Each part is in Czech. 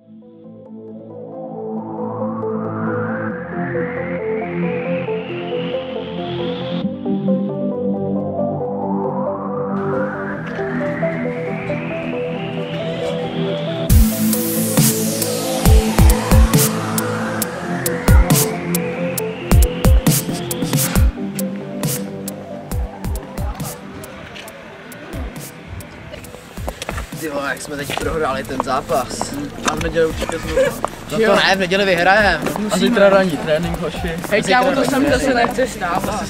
Ty vole, jak jsme teď prohráli ten zápas. A v neděli určitě znovu. No to ne, v neděli vyhrajem. A zítra ranní trénink, hoši. Hej, kámo, to se mi zase nechce stávat.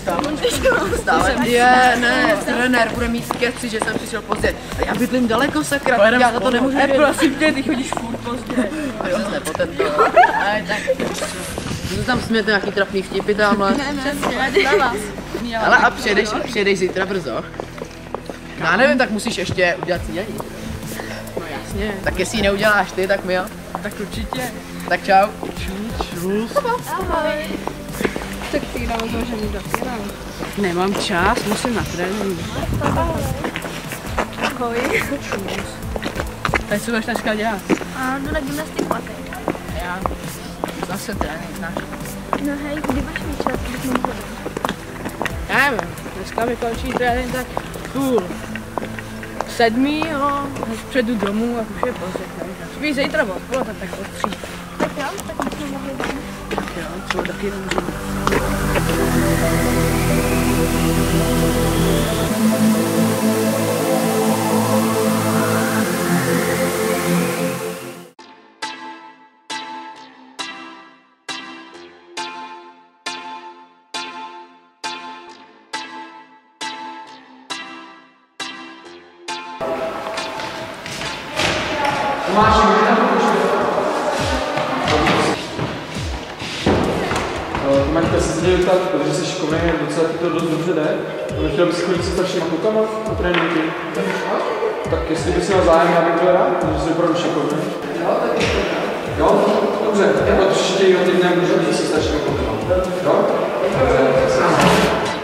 Ne, trenér bude mít keci, že jsem přišel pozdě. A já bydlím daleko, sakra, já za to nemůžu vědět. Prosím tě, ty chodíš furt pozdě. A přes nepotento. Vy tam smějete nějaký trapný vtipy tamhle. Přesně, na vás. Ale a přijedeš zítra brzo? No já nevím, tak musíš ještě udělat snídaní. No jasně. Tak jestli ji neuděláš ty, tak my jo. Tak určitě. Tak čau. Čus. Ahoj. Tak ty jdeme zložený do kina. Nemám čas, musím na trénink. Ahoj. Tak co budeš dneska dělat? A jdu na gymnastiku a teď. Já zase trénink, znáš. No hej, kdy máš mít čas, abych mohl chodit? Já nevím, dneska mi končí trénink tak půl 7, jo, předu domů a už je pozdě. Spíš zítra odpoledne, tak od 3. Tak jo, tak bychom mohli jít. Tak jo, třeba taky nemůžu. Tomáška se chtěl zeptat, protože jsi šikovný, docela ti to dost dobře jde. Nechtěl bys chodit se staršíma klukama na tréninky? Tak jestli bys měl zájem, já bych byl rád, protože jsi opravdu šikovný. Jo? Dobře, tak od příštího týdne můžu chodit se staršíma klukama. Jo? Dobře.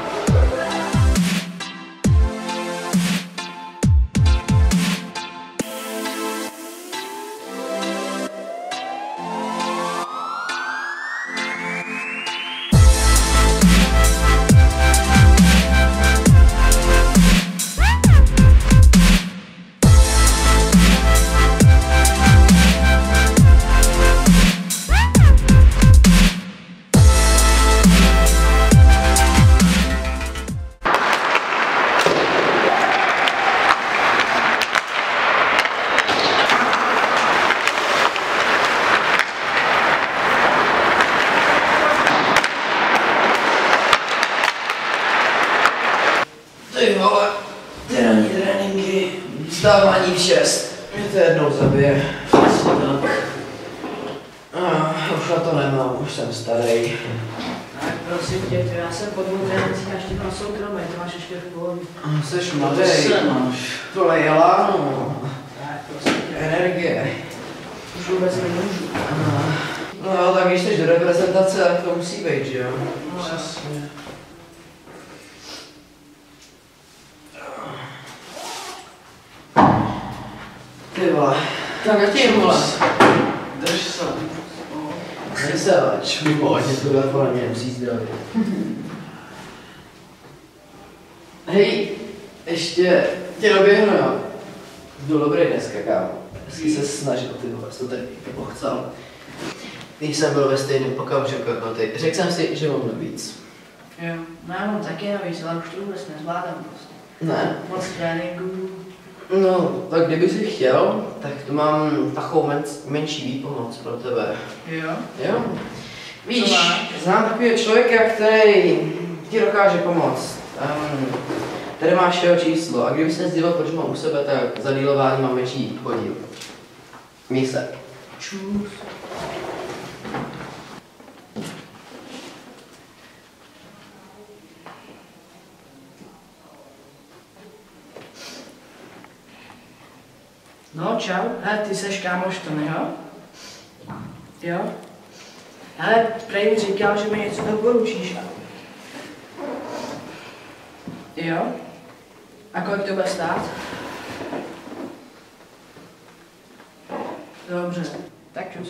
Ty vole, ty ranní tréninky, vstávání v 6, mě to jednou zabije. Už na to nemám, už jsem starý. Tak prosím tě, já jsem po 2 trénincích a ještě na soukromé, to máš ještě v pohodě. Jseš mladej, tohle je láno, Tak prosím tě, energie. už vůbec nemůžu. No tak když jdeš do reprezentace, tak to musí být, že jo? No, přesně. Ty vole, tak a tím vole. Drž se. Nesevač, výborně, tohle podle mě musí zdravit. Hej, ještě tě doběhnu, jo. Byl dobrý dneska, kámo. Hezky se snažil, ty vole, jsi to tady pochcal. Když jsem byl ve stejném okamžiku jako ty, řekl jsem si, že mám navíc. Jo, no já mám taky navíc, ale už to vůbec nezvládám prostě. Ne. Moc tréninků. No, tak kdyby si chtěl, tak tu mám takovou menší výpomoc pro tebe. Jo? Jo? Víš, znám takového člověka, který ti dokáže pomoct. Tady máš jeho číslo a kdyby se nedíval, proč mám u sebe, tak za dílování mám menší podíl. Míj se. Čus. No čau, hele, ty seš kámoš Tonyho? Jo? Hele, prej mi říkal, že mi něco doporučíš. Jo? A kolik to bude stát? Dobře. Tak čus.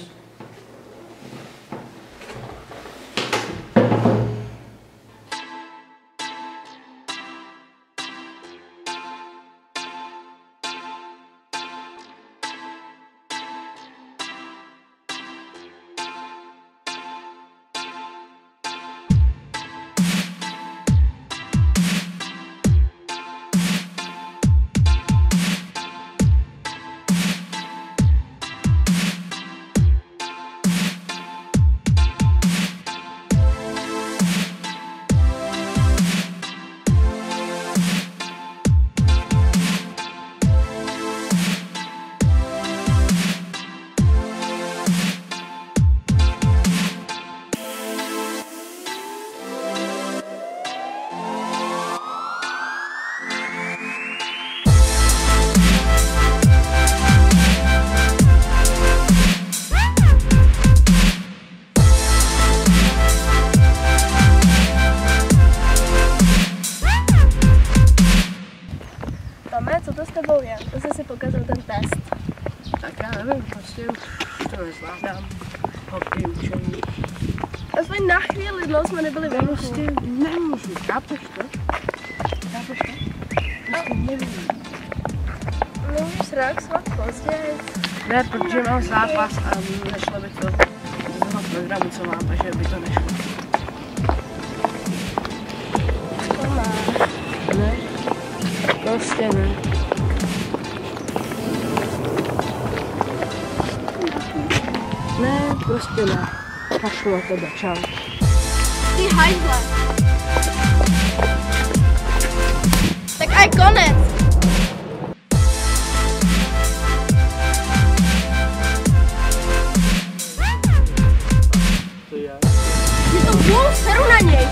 Tome, co to s tebou je? To jsi si pokazil ten test. Tak já nevím, prostě už to nezvládám. Hobby, učení. Aspoň na chvíli dlouho jsme nebyli venku. Prostě nemůžu, chápeš to? Chápeš to? Prostě nevím. Můžeš relaxovat později. Ne, protože mám zápas a nešlo by to z toho programu, co mám, takže by to nešlo. Tome. Ne, prostě ne. Ne, prostě ne. Kašlu na tebe, čau. Ty hajzle. Tak aj konec. Je to vůl, seru na něj.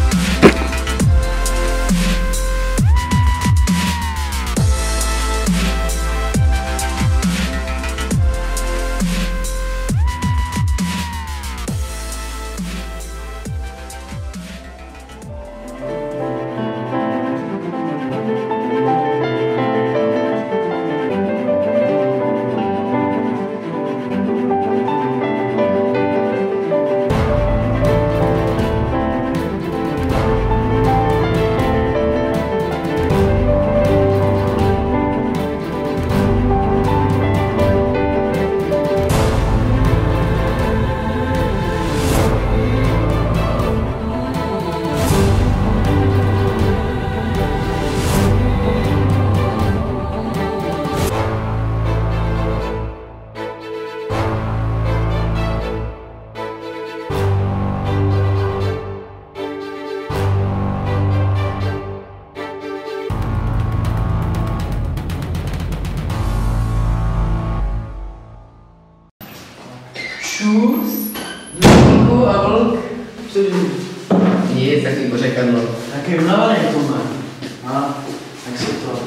Čus, Vlku a vlk. Cože? Nic, takový pořekadlo. Taky unavený to má. A, tak si to.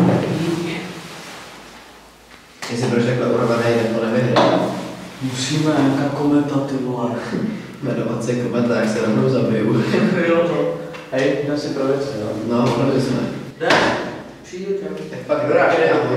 Jestli proč takhle urvaný, tak to nevyhraje. Musíme, jaká kometa, ty vole. Jmenovat se kometa, jak se rovnou zabiju. Jo to. Hej, jdem si pro věci, jo? No, opravdu jsme. Jde. Přijdu tě. Tak pak doráž, ahoj.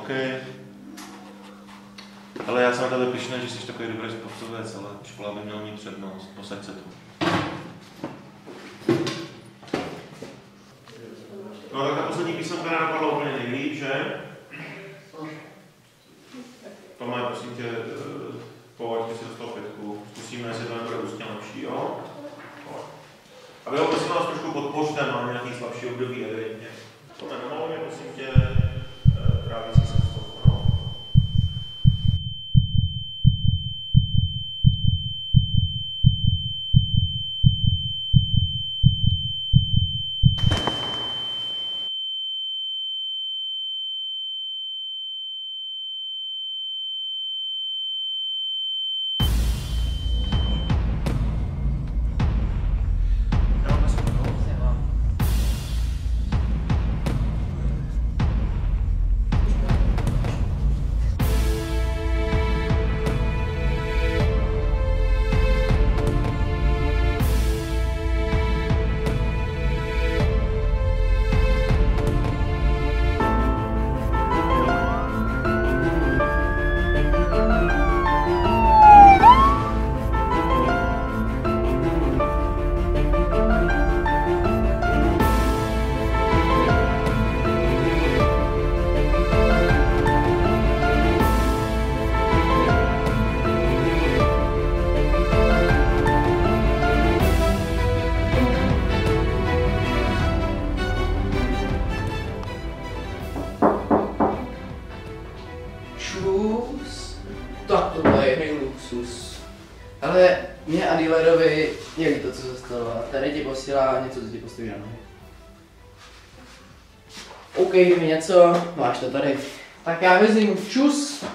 OK. Ale já jsem na tebe pyšný, že jsi takový dobrý sportovec, ale škola by měla mít přednost. Posaď se tu. No tak ta poslední písemka napadla úplně nejlíp, že? Tomáš, prosím tě, povaď, si dostal 5. Zkusíme, jestli to nebude ústně lepší, jo? A vy ho prosím vás trošku podpořte, mám nějaký slabší období, evidentně. Tome, nemohlo mě, prosím tě, trávící se stopku, no? Tak tohle je jiný luxus. Ale mě a dealerovi je líto, co se stalo. A tady ti posílá něco, co ti postaví na nohy. OK, mi něco, máš to tady. Tak já vezmu čus.